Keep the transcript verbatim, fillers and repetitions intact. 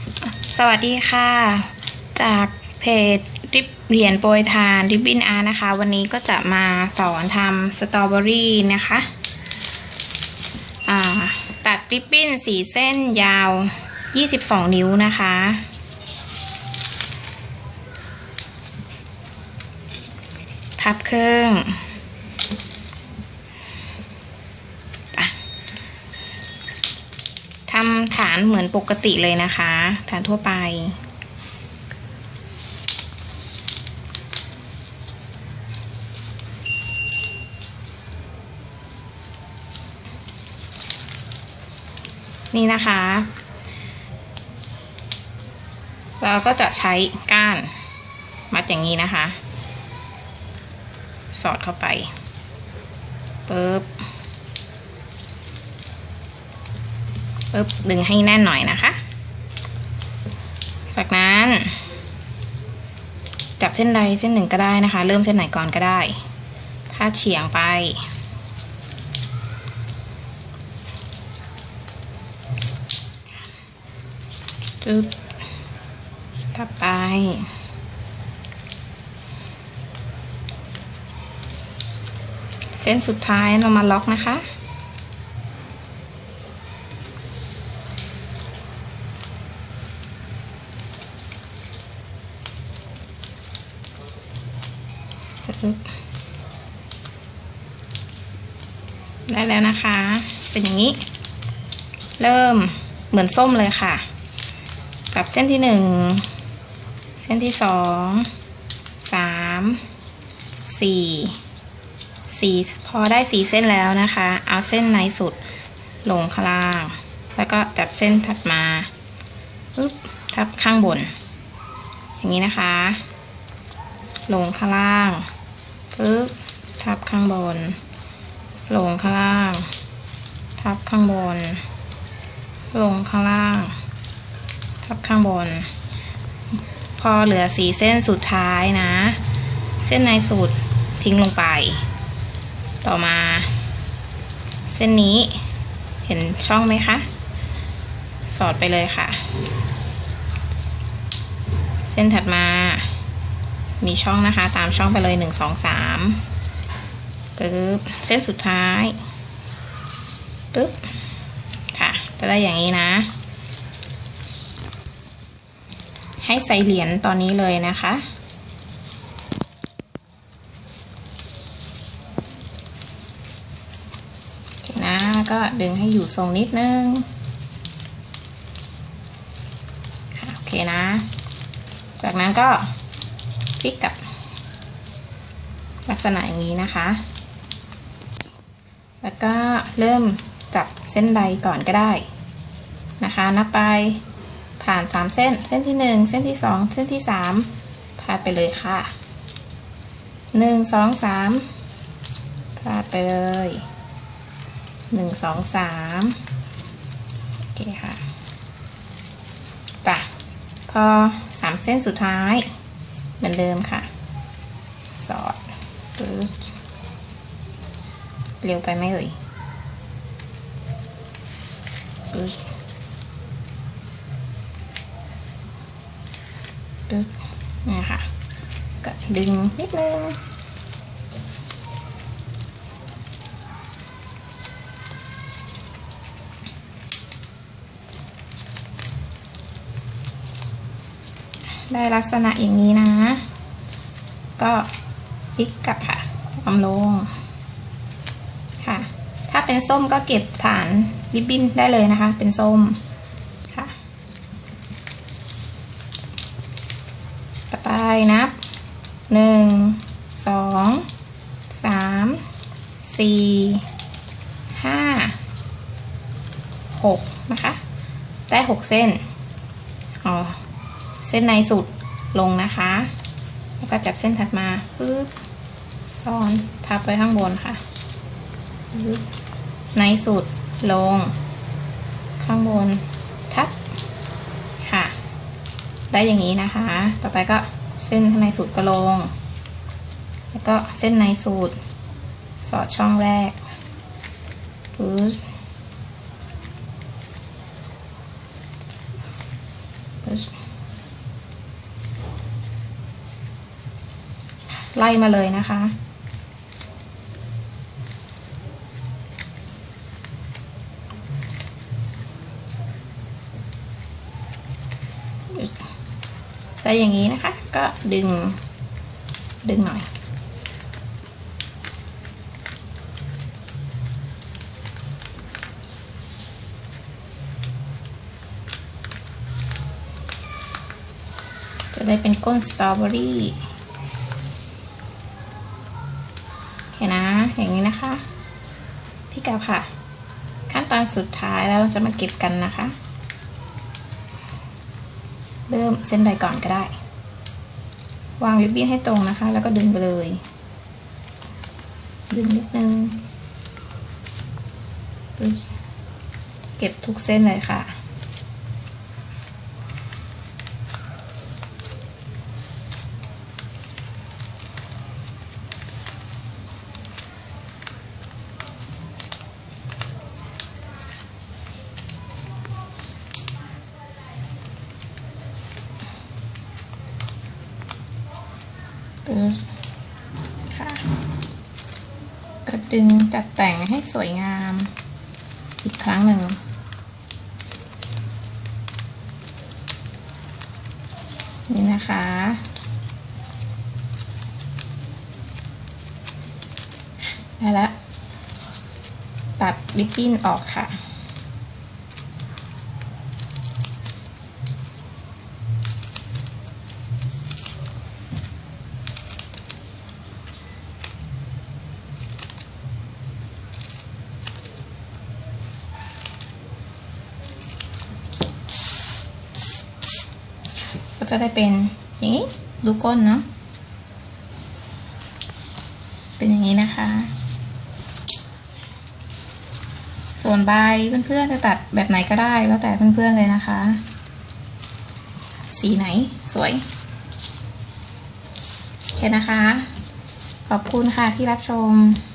สวัสดีค่ะจากเพจริบเหรียญโปรยทานริบบิ้นอาร์นะคะวันนี้ก็จะมาสอนทำสตรอเบอรี่นะคะตัดริบบิ้นสี่เส้นยาวยี่สิบสองนิ้วนะคะพับครึ่งทำฐานเหมือนปกติเลยนะคะฐานทั่วไปนี่นะคะเราก็จะใช้ก้านมัดอย่างนี้นะคะสอดเข้าไปปึ๊บปึ๊บดึงให้แน่นหน่อยนะคะจากนั้นจับเส้นใดเส้นหนึ่งก็ได้นะคะเริ่มเส้นไหนก่อนก็ได้พาดเฉียงไปปึ๊บถัดไปเส้นสุดท้ายเรามาล็อกนะคะได้แล้วนะคะเป็นอย่างนี้เริ่มเหมือนส้มเลยค่ะกับเส้นที่หนึ่งเส้นที่สองสามสี่สี่พอได้สี่เส้นแล้วนะคะเอาเส้นในสุดลงข้างล่างแล้วก็จับเส้นถัดมาปึ๊บทับข้างบนอย่างนี้นะคะลงข้างล่างปึ๊บทับข้างบนลงข้างล่างทับข้างบนลงข้างล่างทับข้างบนพอเหลือสี่เส้นสุดท้ายนะเส้นในสุดทิ้งลงไปต่อมาเส้นนี้เห็นช่องไหมคะสอดไปเลยค่ะเส้นถัดมามีช่องนะคะตามช่องไปเลยหนึ่งสองสามปึ๊บเส้นสุดท้ายปึ๊บค่ะจะได้อย่างนี้นะให้ใส่เหรียญตอนนี้เลยนะคะนะก็ดึงให้อยู่ทรงนิดนึงโอเคนะจากนั้นก็พลิกกลับลักษณะอย่างนี้นะคะแล้วก็เริ่มจับเส้นใดก่อนก็ได้นะคะนับไปผ่านสามเส้นเส้นที่หนึ่งเส้นที่สองเส้นที่สามพาดไปเลยค่ะหนึ่งสองสามพาดไปเลยหนึ่งสองสามโอเคค่ะป่ะพอสามเส้นสุดท้ายเหมือนเดิมค่ะสอดปึ๊บเร็วไปไหมเอ่ยปึ๊บปึ๊บนี่ค่ะก็ดึงนิดนึงได้ลักษณะอย่างนี้นะก็พลิกกลับค่ะความลงค่ะถ้าเป็นส้มก็เก็บฐานริบบิ้นได้เลยนะคะเป็นส้มค่ะต่อไปนับหนึ่งสองสามสี่ห้าหกนะคะได้หกเส้นอ๋อเส้นในสุดลงนะคะแล้วก็จับเส้นถัดมาปึ๊บซ้อนทับไปข้างบนค่ะปึ๊บในสุดลงข้างบนทับค่ะได้อย่างนี้นะคะต่อไปก็เส้นในสุดก็ลงแล้วก็เส้นในสุดสอดช่องแรกปึ๊บไล่มาเลยนะคะได้อย่างนี้นะคะก็ดึงดึงหน่อยจะได้เป็นก้นสตรอเบอรี่โอเคนะอย่างนี้นะคะพี่กาวค่ะขั้นตอนสุดท้ายแล้วเราจะมาเก็บกันนะคะเริ่มเส้นใดก่อนก็ได้วางริบบิ้นให้ตรงนะคะแล้วก็ดึงไปเลยดึงนิดนึงเก็บทุกเส้นเลยค่ะค่ะก็ดึงจัดแต่งให้สวยงามอีกครั้งหนึ่งนี่นะคะได้แล้วตัดริบบิ้นออกค่ะก็จะได้เป็นอย่างนี้ดูก้นเนาะเป็นอย่างนี้นะคะส่วนใบเพื่อนๆจะตัดแบบไหนก็ได้แล้วแต่เพื่อนๆเลยนะคะสีไหนสวยโอเคนะคะขอบคุณค่ะที่รับชม